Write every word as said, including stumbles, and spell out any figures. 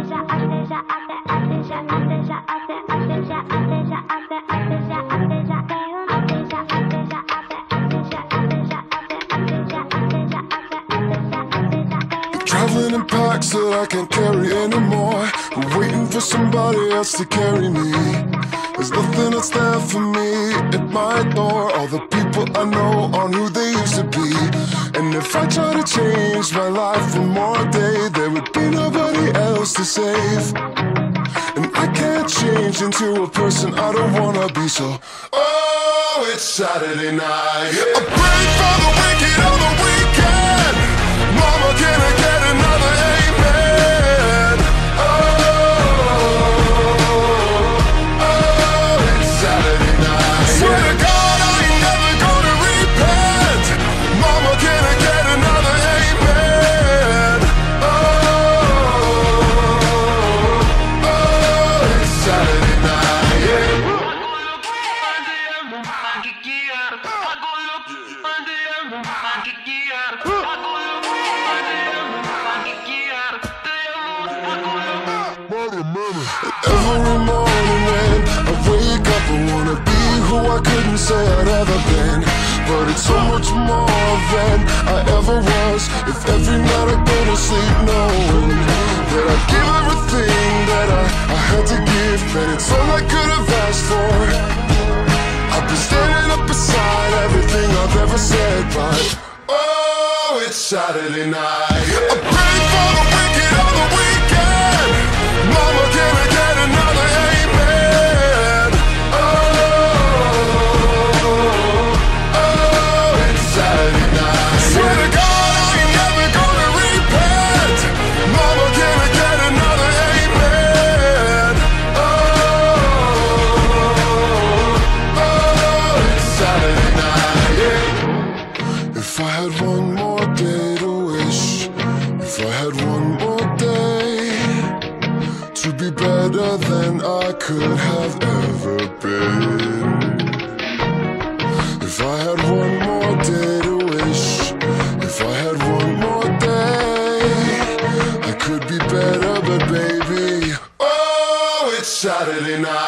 Traveling in packs that I can't carry anymore, waiting for somebody else to carry me. There's nothing that's there for me at my door. All the people I know aren't who they used to be. And if I try to change my life one more day, there would be nobody else to save. And I can't change into a person I don't wanna be, so oh, it's Saturday night. I pray for the wicked on the weekend. Mama, can I get another amen? Oh, oh, it's Saturday night. Swear to God, I ain't never gonna repent. Mama, can I get another amen? Oh, oh, it's Saturday night, yeah. Every morning when I wake up, I wanna be who I couldn't say I'd ever been. But it's so much more than I ever was. If every night I go to sleep knowing that I give everything that I, I had to give, and it's all I could have asked for. I've been standing up beside everything I've ever said, but oh, it's Saturday night. I pray for the wicked on the weekend. Mama, can I get another amen? Oh, oh, it's Saturday night. Swear to God, I ain't never gonna repent. Mama, can I get another amen? Oh, oh, it's Saturday night, yeah. If I had one more day to wish, if I had one more day to be better than I could have ever been. If I had one more day to wish, if I had one more day, I could be better, but baby, oh, it's Saturday night.